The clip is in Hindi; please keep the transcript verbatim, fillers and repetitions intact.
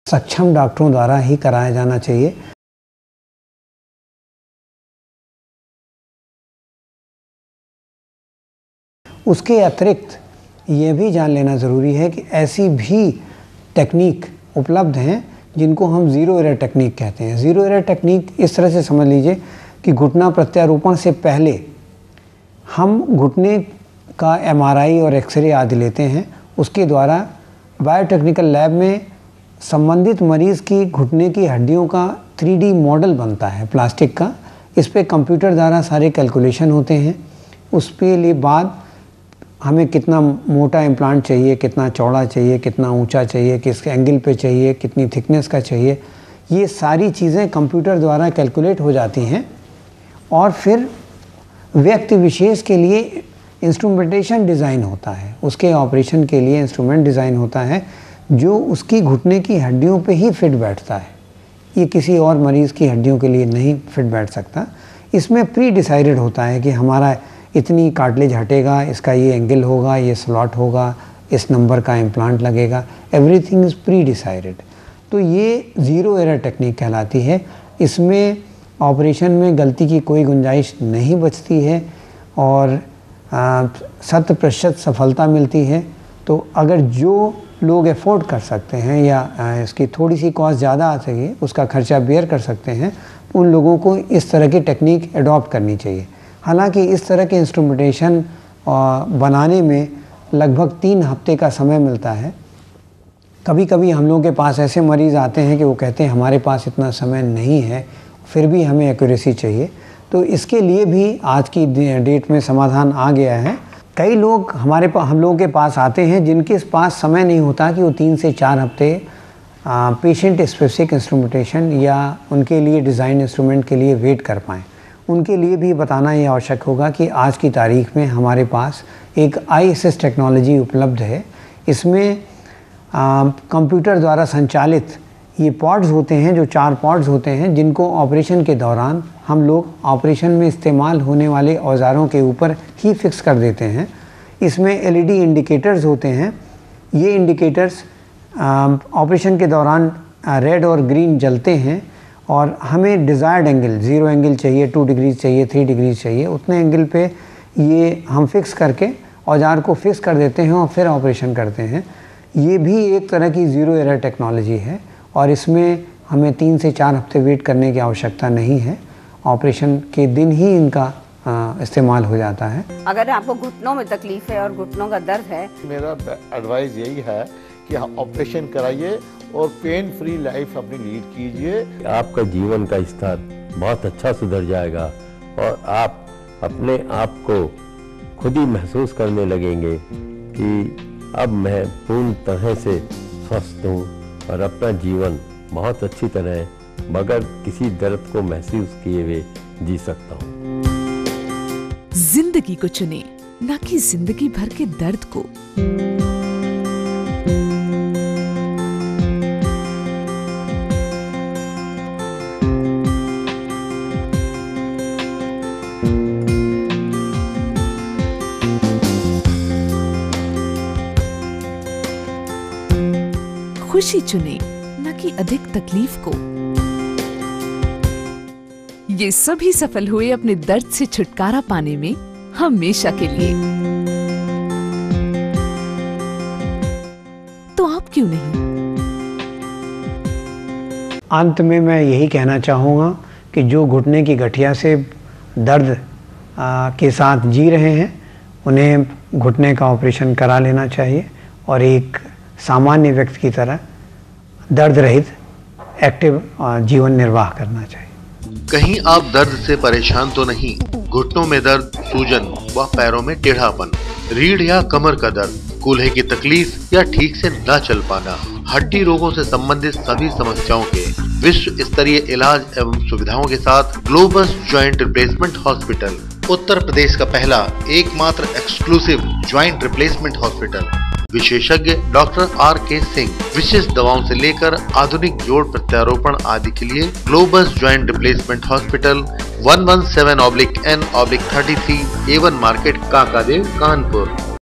सक्षम डॉक्टरों द्वारा ही कराया जाना चाहिए। उसके अतिरिक्त ये भी जान लेना ज़रूरी है कि ऐसी भी टेक्निक उपलब्ध हैं जिनको हम ज़ीरो एरर टेक्निक कहते हैं। ज़ीरो एरर टेक्निक इस तरह से समझ लीजिए कि घुटना प्रत्यारोपण से पहले हम घुटने का एमआरआई और एक्सरे आदि लेते हैं। उसके द्वारा बायोटेक्निकल लैब में संबंधित मरीज़ की घुटने की हड्डियों का थ्री डी मॉडल बनता है प्लास्टिक का। इस पे कंप्यूटर द्वारा सारे कैलकुलेशन होते हैं। उस पे लिए बाद हमें कितना मोटा इम्प्लांट चाहिए, कितना चौड़ा चाहिए, कितना ऊंचा चाहिए, किस एंगल पे चाहिए, कितनी थिकनेस का चाहिए, ये सारी चीज़ें कंप्यूटर द्वारा कैलकुलेट हो जाती हैं। और फिर व्यक्ति विशेष के लिए इंस्ट्रूमेंटेशन डिज़ाइन होता है, उसके ऑपरेशन के लिए इंस्ट्रूमेंट डिज़ाइन होता है जो उसकी घुटने की हड्डियों पे ही फिट बैठता है। ये किसी और मरीज़ की हड्डियों के लिए नहीं फिट बैठ सकता। इसमें प्री डिसाइडेड होता है कि हमारा इतनी कार्टिलेज हटेगा, इसका ये एंगल होगा, ये स्लॉट होगा, इस नंबर का इम्प्लांट लगेगा। Everything is pre decided. तो ये ज़ीरो एरर टेक्निक कहलाती है। इसमें ऑपरेशन में गलती की कोई गुंजाइश नहीं बचती है और शत प्रतिशत सफलता मिलती है। तो अगर जो लोग अफोर्ड कर सकते हैं या आ, इसकी थोड़ी सी कॉस्ट ज़्यादा आ सके, उसका खर्चा बेयर कर सकते हैं, उन लोगों को इस तरह की टेक्निक अडॉप्ट करनी चाहिए। हालांकि इस तरह के इंस्ट्रूमेंटेशन बनाने में लगभग तीन हफ्ते का समय मिलता है। कभी कभी हम लोगों के पास ऐसे मरीज़ आते हैं कि वो कहते हैं हमारे पास इतना समय नहीं है, फिर भी हमें एक्यूरेसी चाहिए। तो इसके लिए भी आज की डेट में समाधान आ गया है। कई लोग हमारे पास हम लोगों के पास आते हैं जिनके पास समय नहीं होता कि वो तीन से चार हफ्ते पेशेंट स्पेसिफिक इंस्ट्रूमेंटेशन या उनके लिए डिज़ाइन इंस्ट्रूमेंट के लिए वेट कर पाएँ। उनके लिए भी बताना ये आवश्यक होगा कि आज की तारीख में हमारे पास एक आई असिस्ट टेक्नोलॉजी उपलब्ध है। इसमें कंप्यूटर द्वारा संचालित ये पॉड्स होते हैं, जो चार पॉड्स होते हैं, जिनको ऑपरेशन के दौरान हम लोग ऑपरेशन में इस्तेमाल होने वाले औजारों के ऊपर ही फिक्स कर देते हैं। इसमें एलईडी इंडिकेटर्स होते हैं। ये इंडिकेटर्स ऑपरेशन के दौरान रेड और ग्रीन जलते हैं और हमें डिज़ायर्ड एंगल, ज़ीरो एंगल चाहिए, टू डिग्रीज चाहिए, थ्री डिग्रीज चाहिए, उतने एंगल पे ये हम फिक्स करके औजार को फिक्स कर देते हैं और फिर ऑपरेशन करते हैं। ये भी एक तरह की ज़ीरो एरर टेक्नोलॉजी है और इसमें हमें तीन से चार हफ्ते वेट करने की आवश्यकता नहीं है। ऑपरेशन के दिन ही इनका इस्तेमाल हो जाता है। अगर आपको घुटनों में तकलीफ है और घुटनों का दर्द है, मेरा एडवाइस यही है कि ऑपरेशन कराइए और पेन फ्री लाइफ अपनी लीड कीजिए। आपका जीवन का स्तर बहुत अच्छा सुधर जाएगा और आप अपने आप को खुद ही महसूस करने लगेंगे कि अब मैं पूर्ण तरह से स्वस्थ हूँ और अपना जीवन बहुत अच्छी तरह बगैर किसी दर्द को महसूस किए हुए जी सकता हूँ। जिंदगी को चुने, न कि जिंदगी भर के दर्द को। खुशी चुने, न कि अधिक तकलीफ को। ये सभी सफल हुए अपने दर्द से छुटकारा पाने में हमेशा के लिए। तो आप क्यों नहीं? अंत में मैं यही कहना चाहूँगा कि जो घुटने की गठिया से दर्द आ, के साथ जी रहे हैं, उन्हें घुटने का ऑपरेशन करा लेना चाहिए और एक सामान्य व्यक्ति की तरह दर्द रहित एक्टिव जीवन निर्वाह करना चाहिए। कहीं आप दर्द से परेशान तो नहीं? घुटनों में दर्द, सूजन व पैरों में टेढ़ापन, रीढ़ या कमर का दर्द, कूल्हे की तकलीफ या ठीक से न चल पाना, हड्डी रोगों से संबंधित सभी समस्याओं के विश्व स्तरीय इलाज एवं सुविधाओं के साथ Globus joint replacement hospital, Uttar Pradesh का पहला एकमात्र एक्सक्लूसिव जॉइंट रिप्लेसमेंट हॉस्पिटल। विशेषज्ञ डॉक्टर आर के सिंह, विशेष दवाओं से लेकर आधुनिक जोड़ प्रत्यारोपण आदि के लिए Globus joint replacement hospital one one seven oblique N oblique thirty three A one market, Kakadeo, Kanpur.